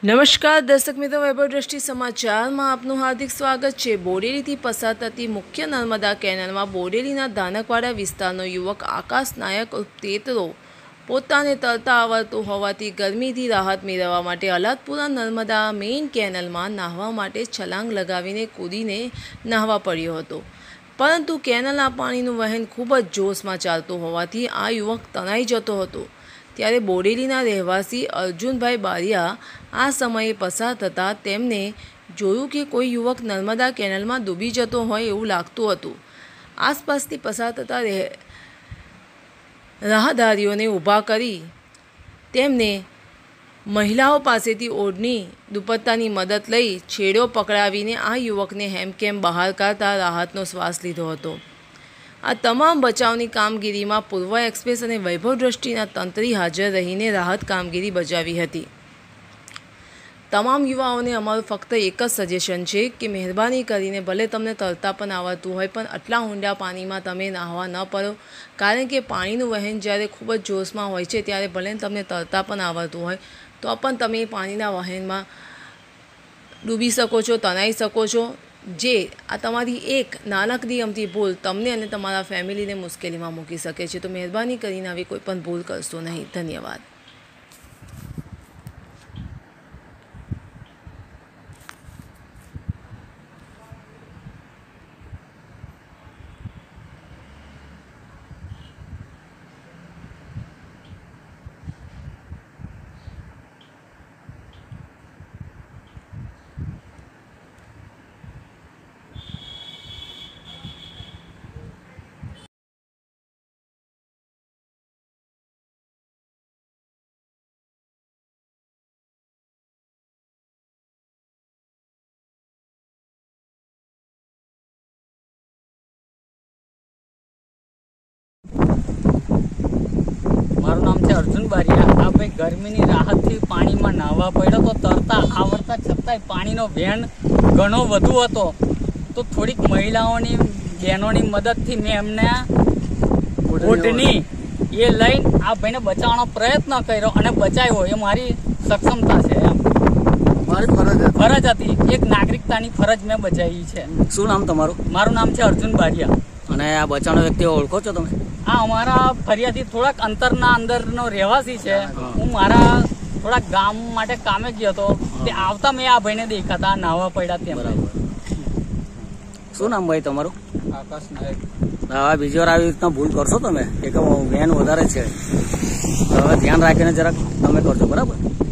નમસ્કાર દર્શક મિત્રો, વૈભવ દ્રષ્ટિ સમાચારમાં આપનું હાર્દિક સ્વાગત છે। બોડેલીથી પસાર થતી મુખ્ય નર્મદા કેનાલમાં બોડેલીના ધાનકવાડા વિસ્તારનો યુવક આકાશ નાયક તેતરો પોતાને તરતા આવડતું હોવાથી ગરમીથી રાહત મેળવવા માટે અલાદપુરા નર્મદા મેઇન કેનાલમાં નાહવા માટે છલાંગ લગાવીને કૂદીને નાહવા પડ્યો હતો, પરંતુ કેનાલના પાણીનું વહેણ ખૂબ જ જોશમાં ચાલતું હોવાથી આ યુવક તણાઈ જતો હતો। ત્યારે બોડેલીના રહેવાસી અર્જુનભાઈ બારિયા આ સમયે પસાર થતાં તેમને જોયું કે કોઈ યુવક નર્મદા કેનાલમાં ડૂબી જતો હોય એવું લાગતું હતું। આસપાસથી પસાર થતા રાહદારીઓને ઊભા કરી તેમને મહિલાઓ પાસેથી ઓઢણી દુપટ્ટાની મદદ લઈ છેડો પકડાવીને આ યુવકને હેમખેમ બહાર કાઢતા રાહતનો શ્વાસ લીધો હતો। આ તમામ બચાવની કામગીરીમાં પૂર્વ એક્સપ્રેસ અને વૈભવ દ્રષ્ટિના તંત્રી હાજર રહીને રાહત કામગીરી બજાવી હતી। તમામ યુવાઓને અમારું ફક્ત એક જ સજેશન છે કે મહેરબાની કરીને ભલે તમને તરતા પણ આવડતું હોય પણ આટલા ઊંડા પાણીમાં તમે નાહવા ન પડો, કારણ કે પાણીનું વહેણ જ્યારે ખૂબ જ જોશમાં હોય છે ત્યારે ભલે તમને તરતા પણ આવડતું હોય તો પણ તમે પાણીના વહેણમાં ડૂબી શકો છો, તણાઈ શકો છો। જે આ તમારી એક નાનકડી અમથી ભૂલ તમને અને તમારા ફેમિલીને મુશ્કેલીમાં મૂકી શકે છે, તો મહેરબાની કરીને આવી કોઈ પણ ભૂલ કરશો નહીં। ધન્યવાદ। મારું નામ છે અર્જુન બારિયા। આ ભાઈ ગરમીની રાહતથી પાણીમાં નાહવા પડ્યો તો તરતા આવડતા છતાંય પાણીનો વહેણ ઘણો વધુ હતો, તો થોડીક મહિલાઓની બહેનોની મદદથી મેં એમને ઓઢણી એ લઈને આ ભાઈને બચાવવાનો પ્રયત્ન કર્યો અને બચાવ્યો। એ મારી સક્ષમતા છે, એમ મારી ફરજ હતી, એક નાગરિકતાની ફરજ મેં બજાવી છે। શું નામ તમારું? મારું નામ છે અર્જુન બારિયા। અને આ બચાવનો વ્યક્તિ ઓળખો છો તમે? આ અમારા ફરિયાથી થોડાક અંતરના અંદરનો રહેવાસી છે। હું મારા થોડાક ગામ માટે કામે ગયો હતો, તે આવતા મેં આ ભાઈને દેખાતા નાહવા પડ્યા તેમ। બરાબર। શું નામ ભાઈ તમારું? આકાશ નાયક। હવે બીજી વાર આવી રીતના ભૂલ કરશો તમે કે વેન વધારે છે, હવે ધ્યાન રાખીને જરાક તમે કરજો, બરાબર?